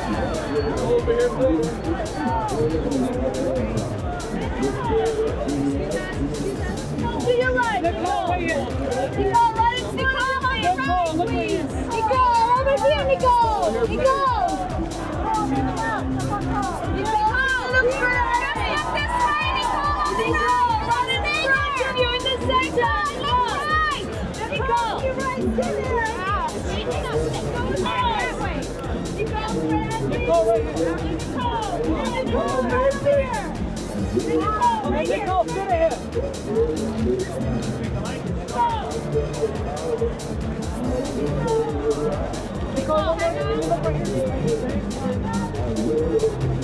Over here, please. To your right, Nicole. Nicole, right in Nicole, on your right, please. Nicole, over here, Nicole. Nicole. Nicole, look for us. This way, Nicole. Nicole, right in front of you in the center. Nicole. Nicole. You're right, sit there. Nicole, right here. Nicole, right here. Nicole, right here. Nicole, sit here. Nicole, look right here.